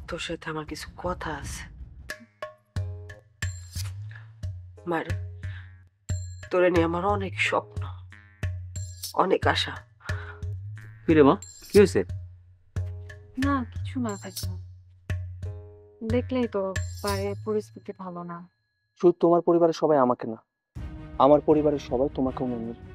তোর সাথে আমার কিছু কথা আছে। মায়ের, তোরে নিয়ে আমার অনেক স্বপ্ন, অনেক আশা। কি রে মা, কি হয়েছে? না কিছু না থাকবে, দেখলেই তো বাড়ির পরিস্থিতি ভালো না। শুধু তোমার পরিবারের সবাই আমাকে না, আমার পরিবারের সবাই তোমাকেও মেনে নিবে।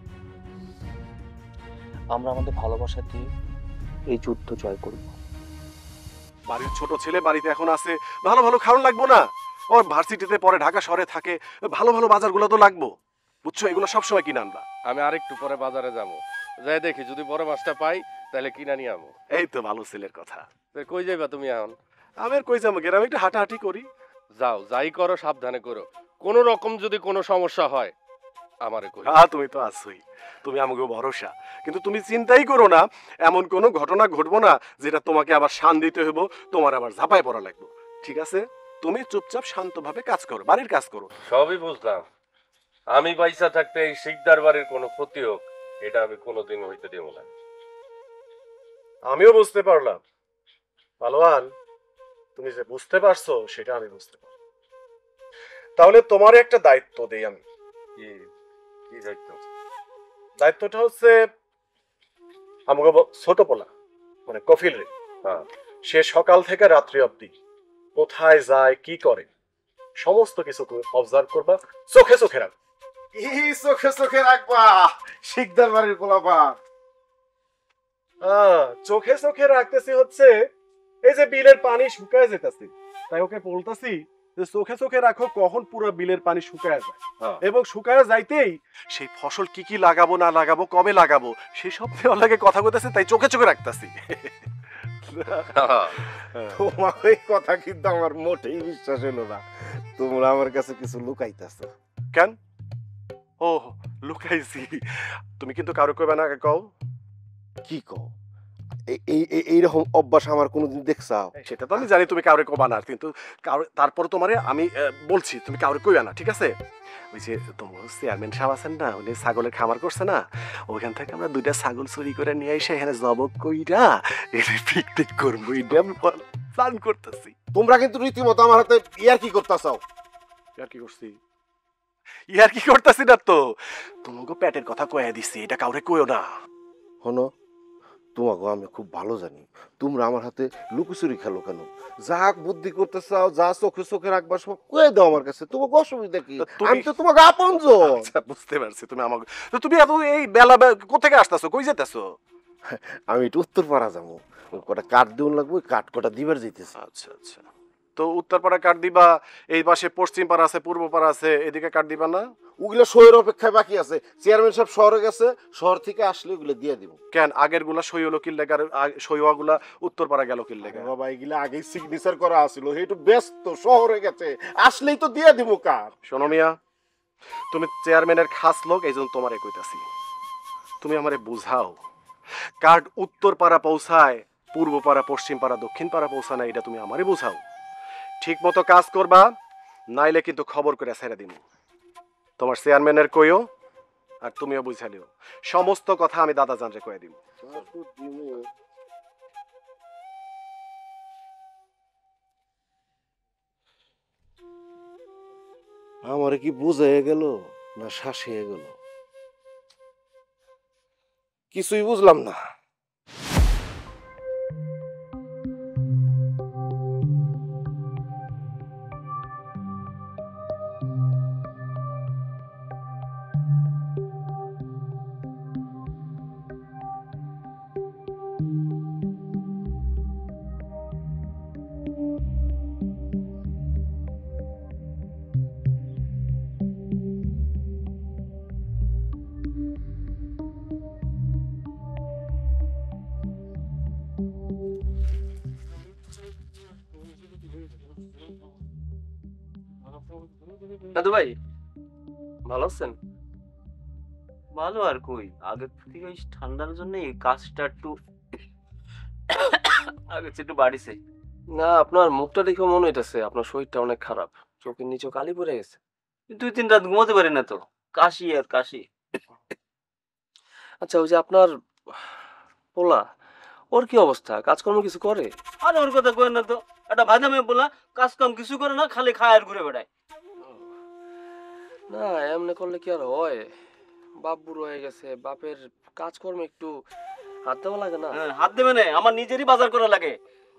আমরা আমাদের ভালোবাসা দিয়ে এই যুদ্ধ জয় করব। বাড়ির ছোট ছেলে বাড়িতে এখন আছে, ভালো ভালো খাওয়ান লাগবো না? ওর ভার্সিটিতে পরে ঢাকা শহরে থাকে, ভালো ভালো বাজারগুলো তো লাগবো, বুঝছো? এগুলো সবসময় কিনে আনবা। আমি আরেকটু পরে বাজারে যাবো, যাই দেখি যদি বড় মাছটা পাই তাহলে কিনা নিয়ে আমো। এই তো ভালো ছেলের কথা। কই যাইবা তুমি এখন? আমি আর কই যাবো, গ্রামে একটু হাঁটাহাঁটি করি। যাও, যাই করো সাবধানে করো, কোন রকম যদি কোনো সমস্যা হয় আমারে কই। তুমি তো আছোই, তুমি আমাকে ভরসা। কিন্তু তুমি চিন্তাই করো না, এমন কোনো ঘটনা ঘটবো না যেটা তোমাকে আবার শান দিতে হইব, তোমার আবার ঝাঁপায় পড়া লাগবে। ঠিক আছে? তুমি চুপচাপ শান্তভাবে কাজ করো, বাড়ির কাজ করো। সবই বুঝলাম, আমি পয়সা থাকতে এই শিকদার বাড়ির কোনো ক্ষতি হোক এটা আমি কোনোদিন হইতে দেব না। আমিও বুঝতে পারলাম পালোয়ান, তুমি যে বুঝতে পারছো সেটা আমি বুঝতে পারলাম। তাহলে তোমার একটা দায়িত্ব দেই আমি। কি কি দায়িত্ব? দায়িত্বটা হচ্ছে আমাকে ছোট পোলা মানে কফিল রে, সে সকাল থেকে রাত্রি অবধি কোথায় যায় কি করে সমস্ত কিছু তুমি অবজার্ভ করবা, চোখে চোখে রাখবা। চোখে চোখে রাখবা শিকদার বাড়ির পোলাপা। চোখে চোখে রাখতেছি হচ্ছে এই যে বিলের পানি শুকায় যেতেছে, তাই ওকে বলতেছি যে চোখে চোখে রাখো কখন পুরো বিলের পানি শুকায় যায়, এবং শুকায় যাইতেই সেই ফসল কি কি লাগাবো না লাগাবো কবে লাগাবো সেই সব লাগে কথা বলতেছে, তাই চোখে চোখে রাখতেছি। তোমার এই কথা কিন্তু আমার মোটেই বিশ্বাস হলো না, তোমরা আমার কাছে কিছু লুকাইতেছো। কেন? ও লুকাইছি? তুমি কিন্তু কারো কইবে না, কও। কি কও? এইরকম অভ্যাস আমার কোনোদিন দেখছাও? সেটা তো আমি জানি তুমি কাউরে কবা না, কিন্তু তারপর তোমারে আমি বলছি তুমি কাউরে কইবা না, ঠিক আছে? ওই যে তোমার চেয়ারম্যান সাহেব আছেন না, উনি ছাগলের খামার করছে না, ওইখান থেকে আমরা 2টা ছাগল চুরি করে নিয়ে এসে এখানে জবক কইরা এটা পিকনিক করবো, এটা আমি প্ল্যান করতেছি। তোমরা কিন্তু রীতিমতো আমার হাতে ইয়ার কি করতেছাও। ইয়ার কি করছি? ইয়ার কি করতেছি না তো, তোমাকে পেটের কথা কয়ে দিছি, এটা কাউরে কইও না। হনো, তোমাকে আমি খুব ভালো জানি তোমরা আমার হাতে লুকোচুরি খেলো কেন। যা বুদ্ধি করতে চাও, যা চোখে চোখে রাখবা সব কয়ে দাও আমার কাছে, তোমাকে অসুবিধা কি? আমি তো তোমাকে আপনজন। আচ্ছা বুঝতে পারছি, তুমি আমাকে তো তুমি এত এই বেলা কোথেকে আসতেছো, কই যেতেছো? আমি একটু উত্তরপাড়া যাবো, কটা কাঠ দিউন লাগবে, কাঠ কটা দিবার যাইতেছে। আচ্ছা আচ্ছা, তো উত্তরপাড়া কাঠ দিবা, এই পাশে পশ্চিম পাড়া আছে, পূর্ব পাড়া আছে, এদিকে কাঠ দিবা না? ওগুলো শহরের অপেক্ষায় বাকি আছে, চেয়ারম্যান সাহেব শহরে গেছে, শহর থেকে আসলে ওগুলো দিয়ে দিব। কেন আগের গুলা সই হলো কিল লেগার, সইওয়া গুলা উত্তরপাড়া গেল কিল লেগা? বাবা এগুলা আগেই সিগনেচার করা আছিল, একটু ব্যস্ত শহরে গেছে, আসলেই তো দিয়ে দিব কাঠ। শোনো মিয়া, তুমি চেয়ারম্যানের খাস লোক, এই জন্য তোমারে কইতাছি, তুমি আমারে বুঝাও। কাঠ উত্তরপাড়া পৌঁছায়, পূর্ব পাড়া পশ্চিম পাড়া দক্ষিণ পাড়া পৌঁছায় না, এটা তুমি আমারে বুঝাও। ঠিক মতো কাজ করবা, নাইলে কিন্তু খবর করে ছেড়ে দিন। তোমার চেয়ারম্যানের কইও, আর তুমিও বুঝালিও, সমস্ত কথা আমি দাদা জানরে কয়ে দিব। আমার কি বুঝাইয়া গেল না শাসিয়ে গেল, কিছুই বুঝলাম না। দাদু ভাই ভালো আছেন? ভালো আর কই, আগের থেকে ওই ঠান্ডার জন্য কাজটা একটু আগে একটু বাড়িছে। না, আপনার মুখটা দেখে মনে হইতেছে আপনার শরীরটা অনেক খারাপ, চোখের নিচে কালি পড়ে গেছে। 2-3 রাত ঘুমাতে পারি না তো, কাশি আর কাশি। আচ্ছা, ওই যে আপনার পোলা, ওর কি অবস্থা? কাজকর্ম কিছু করে? আরে ওর কথা কই না তো, একটা ভাইদা মেয়ে বলা কাজ কাম কিছু করে না, খালি খায় আর ঘুরে বেড়ায়। না এমনি করলে কি আর হয়? বাপ বুড়ো হয়ে গেছে, বাপের কাজকর্মে একটু হাত দেওয়া লাগে না? হ্যাঁ, হাত দেবে না, আমার নিজেরই বাজার করা লাগে।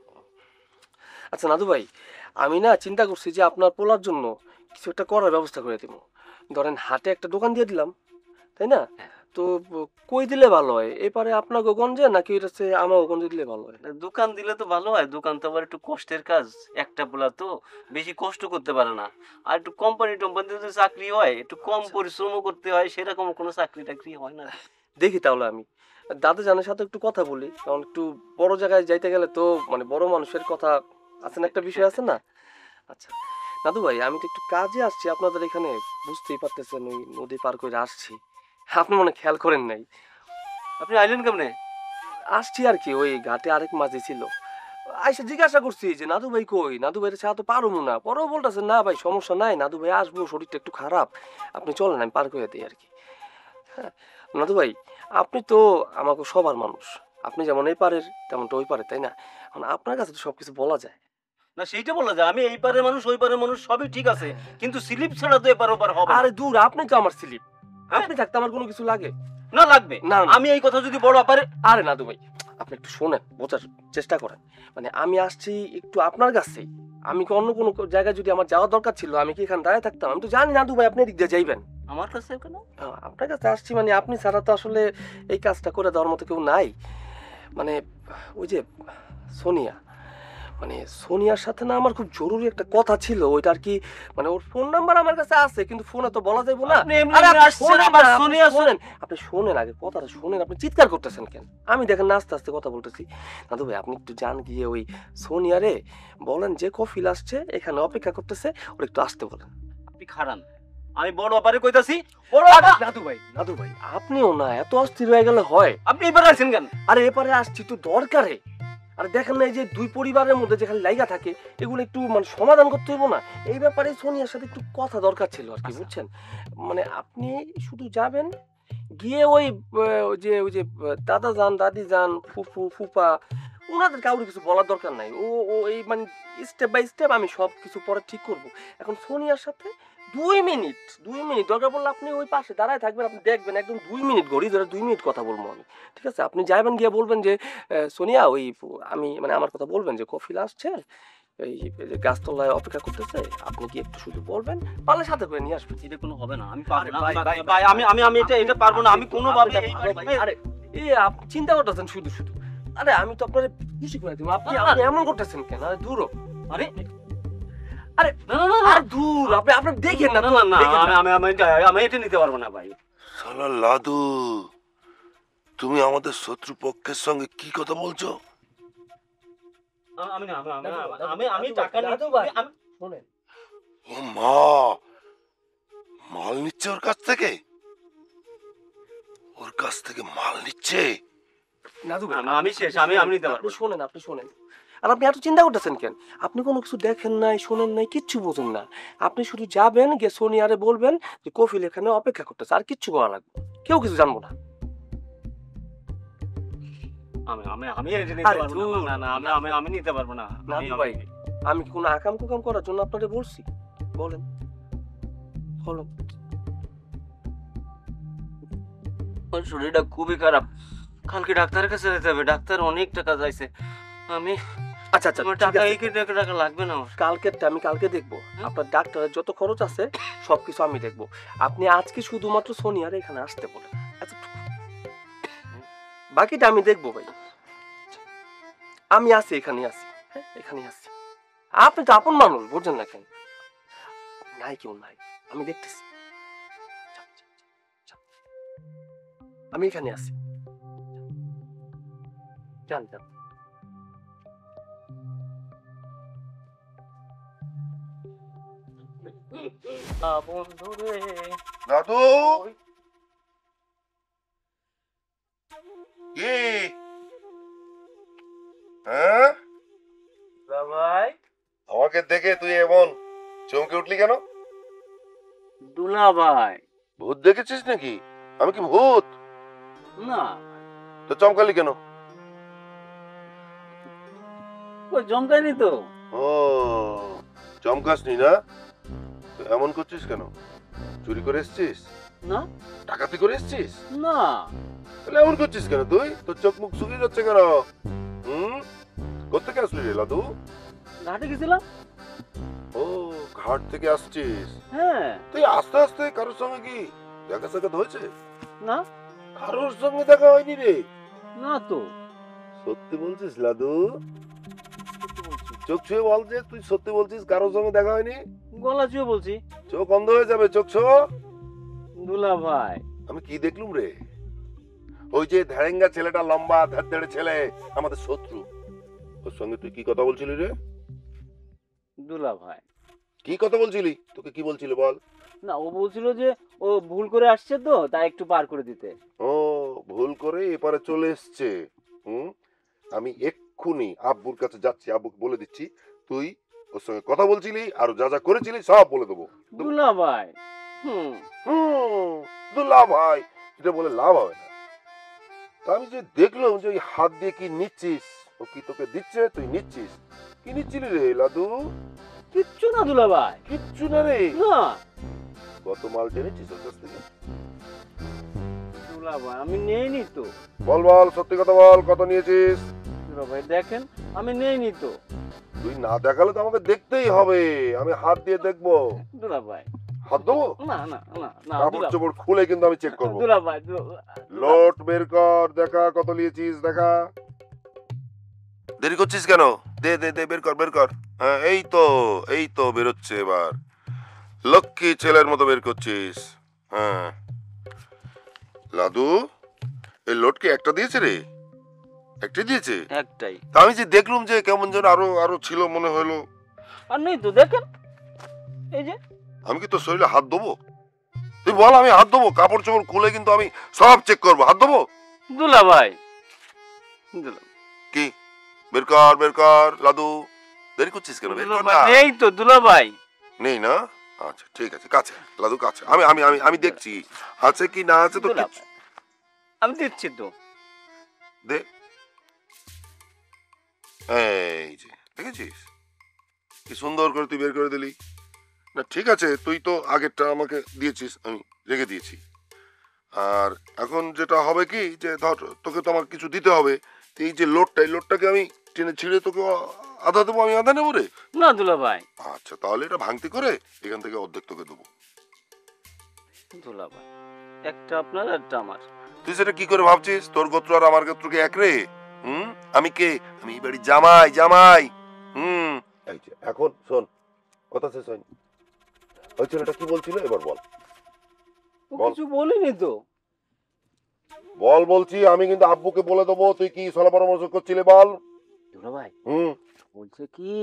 আচ্ছা নাদু ভাই, আমি না চিন্তা করছি যে আপনার পোলার জন্য কিছু একটা করার ব্যবস্থা করে দিব। ধরেন হাটে একটা দোকান দিয়ে দিলাম, তাই না? তো কই দিলে ভালো হয়? এপারে আপনাকে গঞ্জে নাকি এটা হচ্ছে আমাকে গঞ্জে দিলে ভালো হয়? দোকান দিলে তো ভালো হয়, দোকান তো আবার একটু কষ্টের কাজ, একটা পোলা তো বেশি কষ্ট করতে পারে না। আর একটু কোম্পানি টোম্পানিতে যদি চাকরি হয়, একটু কম পরিশ্রমও করতে হয়, সেরকম কোনো চাকরি টাকরি হয় না। দেখি তাহলে আমি দাদা জানের সাথে একটু কথা বলি, কারণ একটু বড় জায়গায় যাইতে গেলে তো মানে বড় মানুষের কথা আছে না, একটা বিষয় আছে না? আচ্ছা দাদু ভাই, আমি তো একটু কাজে আসছি আপনাদের এখানে, বুঝতেই পারতেছেন ওই নদী পার করে আসছি, আপনি মনে হয় খেয়াল করেন নাই। আপনি আইলেন কেমনে? আসছি আর কি, ওই ঘাটে আরেক মাঝি ছিল, আইসা জিজ্ঞাসা করছি যে নাদু ভাই কই, নাদু ভাইয়ের ছাড়া তো পারবো না। পরেও বলতেছে না ভাই সমস্যা নাই, নাদু ভাই আসবো, শরীরটা একটু খারাপ, আপনি চলেন আমি পার করে দিই আর কি। হ্যাঁ নাদু ভাই, আপনি তো আমাকে সবার মানুষ, আপনি যেমন এই পারের তেমনটা ওই পারে, তাই না? এখন আপনার কাছে তো সবকিছু বলা যায়। না সেইটা বলা যায়, আমি এই পারের মানুষ ওই পারের মানুষ সবই ঠিক আছে, কিন্তু স্লিপ ছাড়া তো এপার ওপার হবে না। আরে দূর, আপনি তো আমার স্লিপ, আপনি থাকতে আমার কোনো কিছু লাগে না লাগবে না, না। আমি এই কথা যদি বড় আপারে। আরে নাদু ভাই, আপনি একটু শোনেন, বোঝার চেষ্টা করেন। মানে আমি আসছি একটু আপনার কাছেই, আমি কি অন্য কোনো জায়গায় যদি আমার যাওয়ার দরকার ছিল আমি কি এখানে দাঁড়িয়ে থাকতাম? আমি তো জানি নাদু ভাই আপনি এদিক দিয়ে যাইবেন। আমার কাছে কেন? আপনার কাছে আসছি মানে আপনি ছাড়া তো আসলে এই কাজটা করে দেওয়ার মতো কেউ নাই। মানে ওই যে সোনিয়া, মানে সোনিয়ার সাথে না আমার খুব জরুরি একটা কথা ছিল, ওইটা আর কি। মানে ওর ফোন নাম্বার আমার কাছে আছে, কিন্তু ফোনে তো বলা যাবে না। আপনি এমনি আরে এমনি আপনি আসছেন, শোনেন আবার না, সোনিয়া শোনেন, আপনি শোনেন আগে কথাটা শোনেন, আপনি চিৎকার করতেছেন কেন? আমি দেখেন না আস্তে আস্তে কথা বলতেছি। দাদু ভাই আপনি একটু যান গিয়ে ওই সোনিয়ারে বলেন যে কফিল আসছে, এখানে অপেক্ষা করতেছে, ওর একটু আসতে বলেন। আপনি খারান, আমি বড় আপারে কইতাছি। বড় আরে আপা, নাদু ভাই আপনিও না এত অস্থির হয়ে গেলে হয়? আপনি এবার আসেন কেন? আরে এপারে আসছি তো দরকারে। আরে দেখেন না এই যে দুই পরিবারের মধ্যে যে খালি লাইগা থাকে, এগুলো একটু মানে সমাধান করতে হইব না? এই ব্যাপারে সোনিয়ার সাথে একটু কথা দরকার ছিল আর কি, বুঝছেন? মানে আপনি শুধু যাবেন গিয়ে ওই যে দাদা যান, দাদি যান, ফুফু ফুফা, ওনাদের কাউকে কিছু বলার দরকার নাই। ও ও এই মানে স্টেপ বাই স্টেপ আমি সব কিছু পরে ঠিক করব। এখন সোনিয়ার সাথে 2 মিনিট দরকার পড়লে আপনি ওই পাশে দাঁড়ায় থাকবেন, আপনি দেখবেন একদম 2 মিনিট ঘড়ি ধরে 2 মিনিট কথা বলবো আমি, ঠিক আছে? আপনি যাবেন গিয়ে বলবেন যে সোনিয়া ওই আমি মানে আমার কথা বলবেন যে কফিল আসছে, এই যে গাছতলায় অপেক্ষা করতেছে, আপনি কি একটু শুধু বলবেন, পারলে সাথে করে নিয়ে আসবেন। এটা কোনো হবে না, আমি পারবো না। ভাই, ভাই, ভাই আমি আমি আমি এটা এটা পারবো না, আমি কোনোভাবে এই বাড়ি- আরে এই আপনি চিন্তা করতেছেন শুধু শুধু, আরে আমি তো আপনার খুশি করে দিব, আপনি না, না। আপনি এমন করতেছেন কেন? আরে দূর হ। আরে আরে না না না না আর দূর, আপনি আপনি দেখেন না না না না, দেখেন না। আমি আমি আমি এটা নিতে পারবো না ভাই। শালা লাদু, তুমি আমাদের শত্রুপক্ষের সঙ্গে কি কথা বলছো? আমি না আমি আমি টাকা দাদু নিতে ভাই, আমি শোনেন, ও মা, মাল নিচ্ছে ওর কাছ থেকে? ওর কাছ থেকে মাল নিচ্ছে? দাদু ভাই, আমি শেষ, আমি নিতে পারবো আপনি না। শোনেন, আপনি শোনেন। আর আপনি এত চিন্তা করতেছেন কেন? আপনি কোনো কিছু দেখেন নাই, শোনেন নাই, কিচ্ছু বোঝেন না। আপনি শুধু যাবেন গিয়ে সোনিয়ারে বলবেন যে কফিল এখানে অপেক্ষা করতেছে, আর কিচ্ছু করা লাগবে না। কেউ কিছু জানবো না। আমি আমি আমি এটা নিতে আরে পারবো না। ধুর। না না আমি আমি আমি নিতে পারবো না। দাদু ভাই, আমি কি কোনো আকাম কুকাম করার জন্য আপনাদের বলছি? বলেন বলো। আমার শরীরটা খুবই খারাপ, কালকে ডাক্তারের কাছে যেতে হবে, ডাক্তার অনেক টাকা চাইছে। আমি আচ্ছা আচ্ছা আমার ঠিক টাকা আছে। এই টাকা লাগবে না আমার। কালকেরটা আমি কালকে দেখবো, আপনার ডাক্তারের যত খরচ আছে সবকিছু আমি দেখবো। আপনি আজকে শুধুমাত্র সোনিয়ার এখানে আসতে বলেন, এতটুকু। বাকিটা আমি দেখবো ভাই, আমি আছি, এখানে আছি, হ্যাঁ এখানে আছি। আপনি তো আপন মানুষ, বুঝছেন না কেন? নাই কেউ নাই, আমি দেখতেছি। যান, যান, যান, যান। আমি এখানে আছি, যান যান। বন্ধু রে, দাদু, কি? হ্যাঁ, ভাই আমাকে দেখে তুই এমন চমকে উঠলি কেন? দুলা ভাই। ভূত দেখেছিস নাকি? আমি কি ভূত? না তো চমকালি কেন? ওই জমকাইনি তো। ও চমকাসনি না? তো এমন করছিস কেন? চুরি করে এসছিস? না ডাকাতি করে এসছিস? না তাহলে এমন করছিস কেন তুই? তোর চোখ মুখ শুকিয়ে যাচ্ছে কেন? হুম, কোত্থেকে আসলি রে লাদু? ঘাটে গেছিলাম। ও ঘাট থেকে আসছিস? হ্যাঁ। তুই আস্তে আস্তে কারোর সঙ্গে কি দেখা সাক্ষাৎ হয়েছে? না কারোর সঙ্গে দেখা হয়নি রে? না তো। সত্যি বলছিস লাদু? চোখ ছুঁয়ে বল যে তুই সত্যি বলছিস কারোর সঙ্গে দেখা হয়নি? গলা চুয়ে বলছি। চোখ অন্ধ হয়ে যাবে, চোখ ছো। দুলা ভাই আমি কি দেখলুম রে? ওই যে ধ্যারেঙ্গা ছেলেটা, লম্বা ধাড় ছেলে, আমাদের শত্রু, ওর সঙ্গে তুই কি কথা বলছিলি রে? দুলা ভাই কি কথা বলছিলি? তোকে কি বলছিল বল? না, ও বলছিল যে ও ভুল করে আসছে তো তাই একটু পার করে দিতে। ও ভুল করে এপারে চলে এসছে। আমি এক্ষুনি আব্বুর কাছে যাচ্ছি, আব্বুকে বলে দিচ্ছি তুই ওর সঙ্গে কথা বলছিলি আর যা যা করেছিলি সব বলে দেবো। দুলা ভাই দুলা ভাই এটা বলে লাভ হবে না। তা আমি যে দেখলাম যে ওই হাত দিয়ে কি নিচ্ছিস, ও কি তোকে দিচ্ছে, তুই নিচ্ছিস? কি নিচ্ছিলি রে লাদু? কিচ্ছু না দুলা ভাই, কিচ্ছু না রে। না কত মাল টেনেছিস ওর কাছ থেকে? দুলা ভাই আমি নেইনি তো। বল বল, সত্যি কথা বল, কত নিয়েছিস? দুলা ভাই দেখেন আমি নেইনি তো। তুই না দেখালে তো আমাকে দেখতেই হবে, আমি হাত দিয়ে দেখবো। দুলা ভাই হাত দেবো? না না না না কাপড় চোপড় খুলে কিন্তু আমি চেক করবো। দুলা ভাই লোট বের কর, দেখা কত নিয়েছিস দেখা। দেরি করছিস কেন? দে দে দে, বের কর বের কর। হ্যাঁ এই তো বেরোচ্ছে এবার। লক্ষ্মী ছেলের মতো বের করছিস। হ্যাঁ লাদু, এই লোট কি একটা দিয়েছে রে? একটা দিয়েছে? একটাই। তা আমি যে দেখলুম যে কেমন যেন আরো আরো ছিল মনে হলো। আর নেই তো, দেখেন এই যে। আমি কি তোর শরীরে হাত দেবো? তুই বল, আমি হাত দেবো? কাপড় চোপড় খুলে কিন্তু আমি সব চেক করবো, হাত দেবো? দুলা ভাই কি? বের কর বের কর লাদু, দেরি করছিস কেন? বের কর না। এই তো দুলা ভাই। নেই না? আচ্ছা ঠিক আছে, কাছে লাদু কাছে। আমি আমি আমি আমি দেখছি আছে কি না আছে। তো দুলা ভাই, আমি দিচ্ছি তো। দে, এই যে দেখেছিস কি সুন্দর করে তুই বের করে দিলি না? ঠিক আছে, তুই তো আগেরটা আমাকে দিয়েছিস, আমি রেখে দিয়েছি। আর এখন যেটা হবে কি, যে ধর তোকে তো আমার কিছু দিতে হবে। এই যে লোডটা, এই লোডটাকে আমি টেনে ছিঁড়ে তোকে আধা দেবো, আমি আধা নেবো রে? না দুলা ভাই। আচ্ছা তাহলে এটা ভাঙতি করে এখান থেকে অর্ধেক তোকে দেবো। দুলা ভাই একটা আপনার একটা আমার। তুই সেটা কি করে ভাবছিস? তোর গোত্র আর আমার গোত্র কি এক রে? আমি কে? আমি এই বাড়ির জামাই, জামাই। এই যে এখন শোন, কথা শেষ হয়নি। ওই ছেলেটা কি বলছিল এবার বল। কিছু বলিনি তো। বল বলছি, আমি কিন্তু আব্বুকে বলে দেবো তুই কি সলা পরামর্শ করছিলি, বল। দুলা ভাই বলছে কি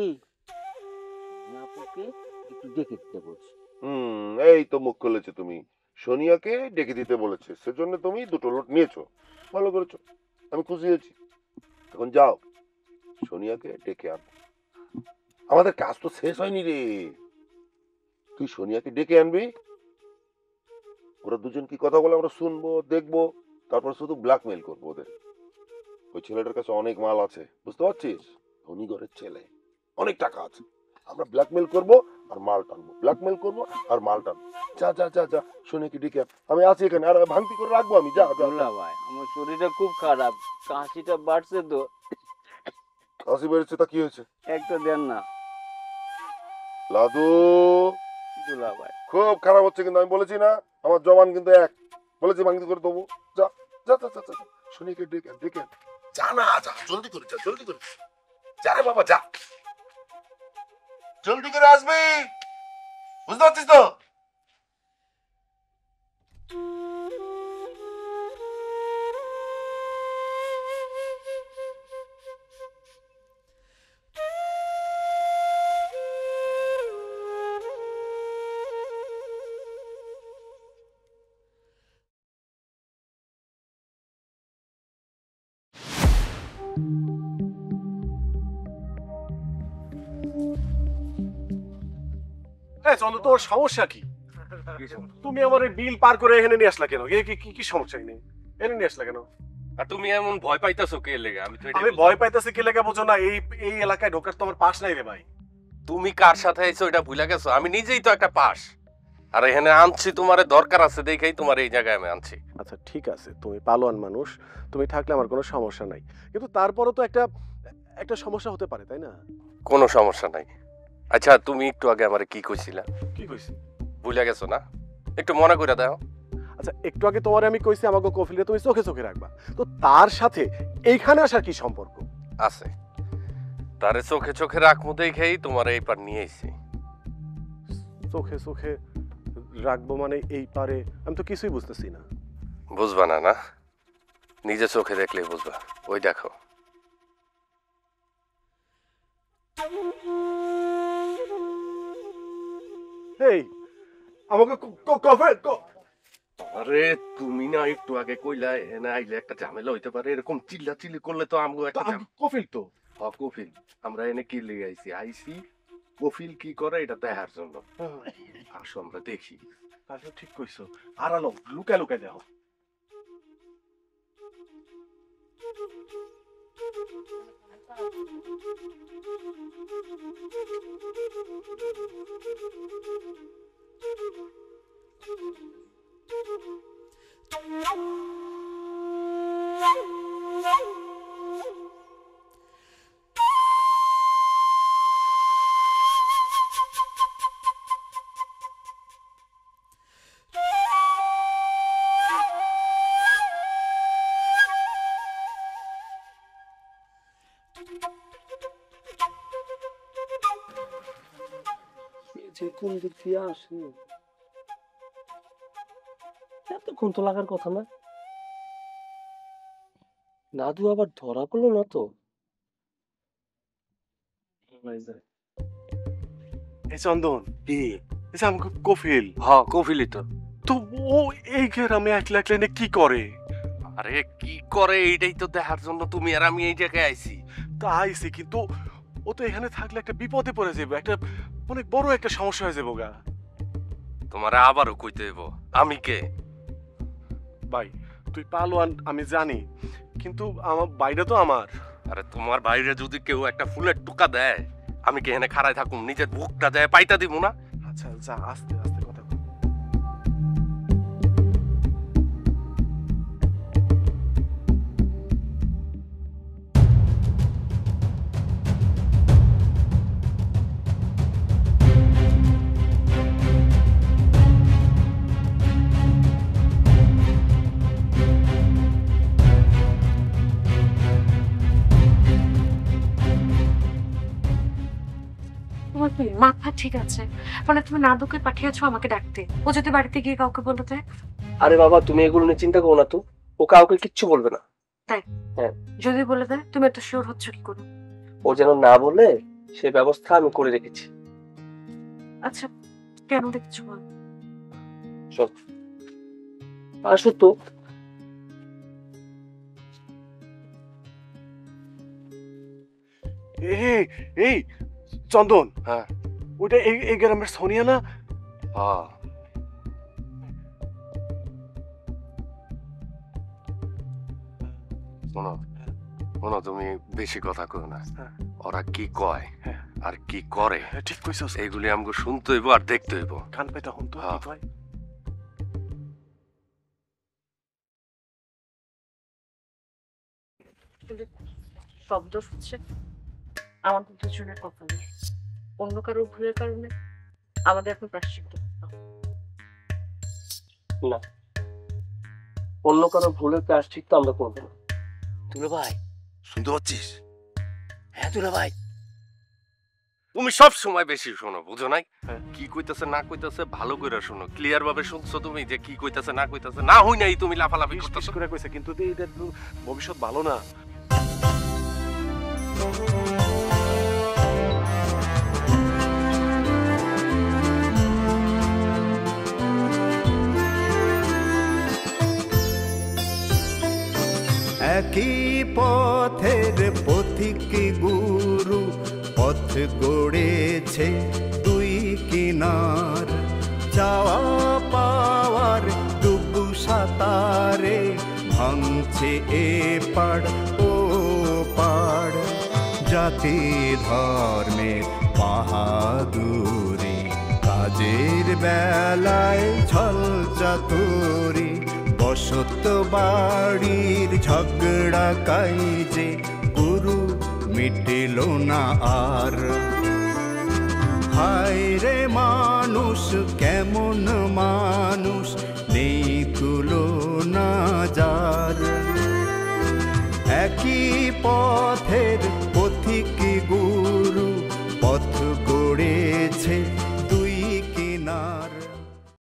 আপুকে একটু ডেকে দিতে বলছে। এই তো মুখ খুলেছে তুমি। সোনিয়াকে ডেকে দিতে বলেছে, সেজন্য তুমি দুটো লোট নিয়েছো, ভালো করেছো, আমি খুশি হয়েছি। এখন যাও সোনিয়াকে ডেকে আন। আমাদের কাজ তো শেষ হয়নি রে। তুই সোনিয়াকে ডেকে আনবি, ওরা দুজন কি কথা বলে আমরা শুনবো, দেখবো, তারপর শুধু ব্ল্যাকমেইল করবো ওদের। ওই ছেলেটার কাছে অনেক মাল আছে, বুঝতে পারছিস? ধনী ঘরের ছেলে, অনেক টাকা আছে। আমরা ব্ল্যাকমেইল করবো আর মাল টানবো, ব্ল্যাকমেইল করবো আর মাল টানবো। যা যা যা যা, সোনিয়াকে ডেকে আন। আমি আছি এখানে, আর ভাঙতি করে রাখবো আমি। যা যা। দুলা ভাই আমার শরীরটা খুব খারাপ, কাশিটা বাড়ছে তো। কাশি বেড়েছে, তা কি হয়েছে? একটা দেন না লাদু। দুলা ভাই খুব খারাপ হচ্ছে কিন্তু, আমি বলেছি না আমার জবান কিন্তু এক, বলেছি ভাঙতি করে দেবো। যা যা যা যা যা, সোনিয়াকে ডেকে আন, ডেকে আন। যা না, যা জলদি করে, যা জলদি করে। যা রে বাবা, যা জলদি করে আসবি, বুঝতে পারছিস তো? চন্দ্র, তোর সমস্যা কি? তুমি আমার বিল পার করে এখানে নিয়ে আসলা কেন? কি কি সমস্যা নেই, এনে নিয়ে আসলা কেন? আর তুমি এমন ভয় পাইতাছো কে লেগে? আমি তো আমি ভয় পাইতেছি কি লেগে বোঝো না? এই এই এলাকায় ঢোকার তো আমার পাস নাই রে ভাই। তুমি কার সাথে আইছো এটা ভুলে গেছো? আমি নিজেই তো একটা পাস, আর এখানে আনছি তোমারে দরকার আছে দেখেই তোমার এই জায়গায় আমি আনছি। আচ্ছা ঠিক আছে, তুমি পালোয়ান মানুষ, তুমি থাকলে আমার কোনো সমস্যা নাই, কিন্তু তারপরও তো একটা একটা সমস্যা হতে পারে, তাই না? কোনো সমস্যা নাই। আচ্ছা তুমি একটু আগে আমারে কি কইছিলা? কি কইছি? ভুলে গেছো না? একটু মনে করে দাও। আচ্ছা একটু আগে তোমারে আমি কইছি আমাকে কফিলে তুমি চোখে চোখে রাখবা, তো তার সাথে এইখানে আসার কি সম্পর্ক? আছে, তারে চোখে চোখে রাখমু দেখেই তোমার এই পার নিয়ে আইছি। চোখে চোখে রাখবো মানে এই পারে? আমি তো কিছুই বুঝতেছি না। বুঝবা না? না, নিজে চোখে দেখলেই বুঝবা। ওই দেখো। এই আমাকে কফে আরে তুমি না একটু আগে কইলা এনে আইলে একটা ঝামেলা হইতে পারে, এরকম চিল্লা চিল্লি করলে তো আমগো একটা কফিল তো। কফিল আমরা এনে কি লিয়ে আইছি কফিল কি করে এটা দেখার জন্য। আসো আমরা দেখি। তাহলে ঠিক কইছো, আড়ালো লুকায় লুকায় দেখো। যে কোন দিক দিয়ে আসে, এতক্ষণ তো লাগার কথা না। নাদু আবার ধরা পড়লো না তো? এই চন্দন কি? এই যে আমাকে কফিল। হ্যাঁ কফিলই তো। তো ও এই গ্রামে একলা একলা এনে কি করে? আরে কি করে এইটাই তো দেখার জন্য তুমি আর আমি এই জায়গায় আইছি। তা আইছি, কিন্তু ও তো এখানে থাকলে একটা বিপদে পড়ে যাবে, একটা অনেক বড় একটা সমস্যা হয়ে যাবো গা। তোমার আবারও কইতে হইব আমি কে। ভাই তুই পালোয়ান আমি জানি, কিন্তু আমার বাইরে তো আমার। আরে তোমার বাইরে যদি কেউ একটা ফুলের টুকা দেয়, আমি কি এখানে খাড়ায় থাকুম? নিজের বুকটা দেয় পাইতা দিব না? আচ্ছা যা, আস্তে আস্তে কথা বল। তোমার কি মাথা ঠিক আছে? মানে তুমি নাদুকে পাঠিয়েছো আমাকে ডাকতে, ও যদি বাড়িতে গিয়ে কাউকে বলে দেয়? আরে বাবা তুমি এগুলো নিয়ে চিন্তা করো না তো, ও কাউকে কিচ্ছু বলবে না। তাই? হ্যাঁ। যদি বলে দেয় তুমি এত শিওর হচ্ছ কি করে? ও যেন না বলে সে ব্যবস্থা আমি করে রেখেছি। আচ্ছা কেন দেখছো বল? চল আসো তো। এই এই চন্দন, হ্যাঁ ওইটা এই গ্রামের সোনিয়া না? হ্যাঁ শোনো শোনো, তুমি বেশি কথা কও না। হ্যাঁ। ওরা কি কয় হ্যাঁ। আর কি করে হ্যাঁ, ঠিক কইছস। এইগুলি আমাকে শুনতে হইব আর দেখতে হইব। কান পেটা হন তো কি হ্যাঁ। কয়। শব্দ হচ্ছে আমাদের দুজনের কপালে, অন্য কারো ভুলের কারণে আমাদের এখন প্রায়শ্চিত্ত করতে হবে। না, অন্য কারো ভুলের প্রায়শ্চিত্ত তো আমরা করবো না। তুলে ভাই শুনতে পাচ্ছিস? হ্যাঁ তুলে ভাই, তুমি সব সময় বেশি শোনো, বুঝো নাই? হ্যাঁ। কি কইতাছে না কইতাছে ভালো করে শোনো, ক্লিয়ার ভাবে শুনছো তুমি যে কি কইতাছে না কইতাছে? না হই নাই তুমি লাফালাফি বিশ করতেছো। করে কইছে, কিন্তু এটা তো ভবিষ্যৎ ভালো না। একই পথের পথিক গুরু, পথ গড়েছে দুই কিনার, চাওয়া পাওয়ার ডুবু সাঁতারে ভাঙছে এ পাড় ও পাড়। জাতি ধর্মের বাহাদুরি, কাজের বেলায় ছল চাতুরি, বসত বাড়ির ঝগড়া কাইজে গুরু মিটিল না আর। হায় রে মানুষ কেমন মানুষ, নেই তুলনা যার। একই পথের পথিক গুরু